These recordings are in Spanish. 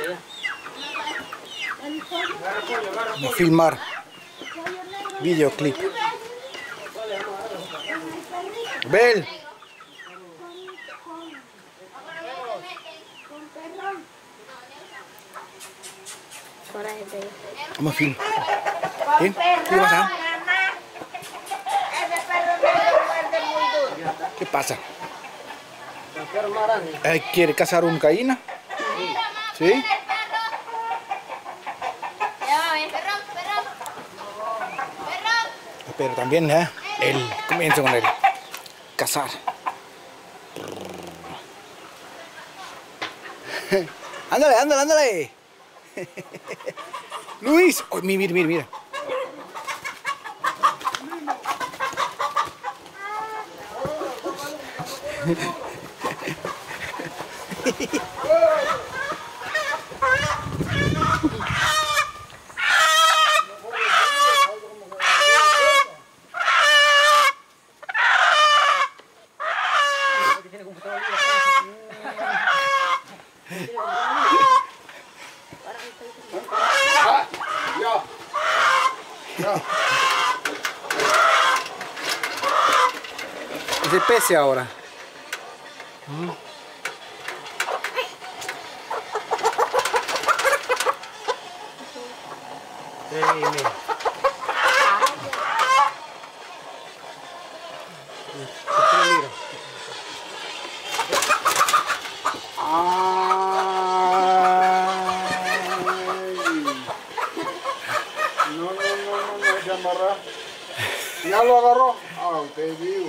Vamos a filmar videoclip. Bel. Vamos a filmar. ¿Sí? ¿Qué pasa? ¿Qué pasa? ¿Quiere cazar un caína? ¿Sí? Pero también, comienza con el cazar. Ándale, ándale, ándale. Luis, oh, mira, mira, mira. Es el pez ahora. ¿Ya lo agarró? Ah, te digo.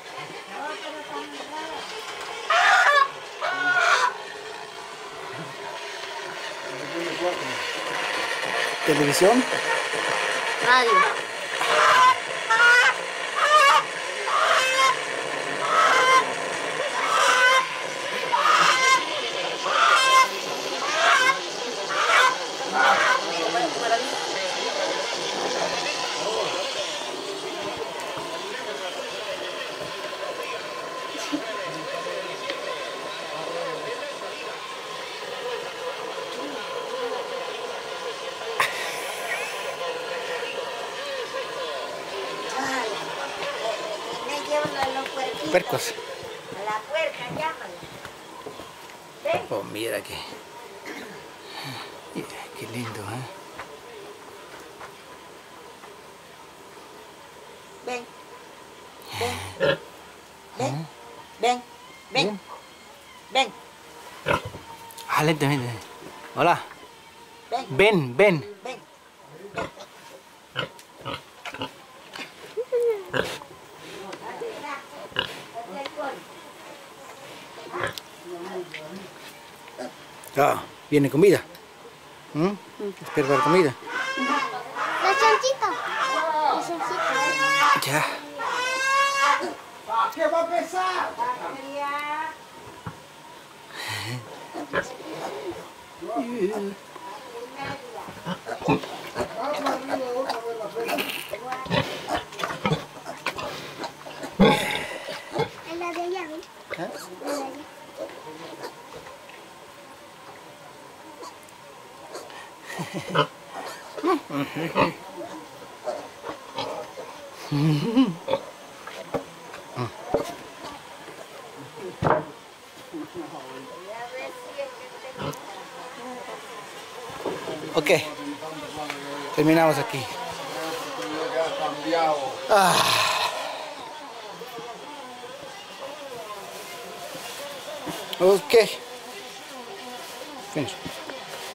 ¿Televisión? Radio. Percos. A la puerca, llámala. ¿Ven? Oh, mira qué lindo, ¿eh? Ven. Ven. Ven. Ven. Ven. Ven. Ah, lentamente. Hola. Ven. Ven, ven. Ven. Ah, viene comida. Espera para comida. La chanchita. La chanchita. Ya. ¿Qué va a pesar? En la de allá, ¿ven? En la de allá. Ok, terminamos aquí. Ok, finish.